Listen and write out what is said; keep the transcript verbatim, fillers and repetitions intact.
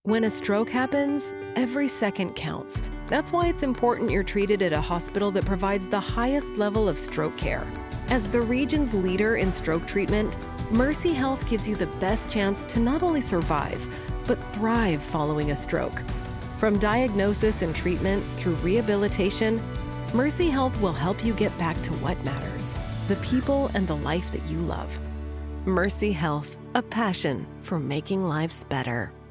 When a stroke happens, every second counts. That's why it's important you're treated at a hospital that provides the highest level of stroke care. As the region's leader in stroke treatment, Mercyhealth gives you the best chance to not only survive, but thrive following a stroke. From diagnosis and treatment through rehabilitation, Mercyhealth will help you get back to what matters, the people and the life that you love. Mercyhealth, a passion for making lives better.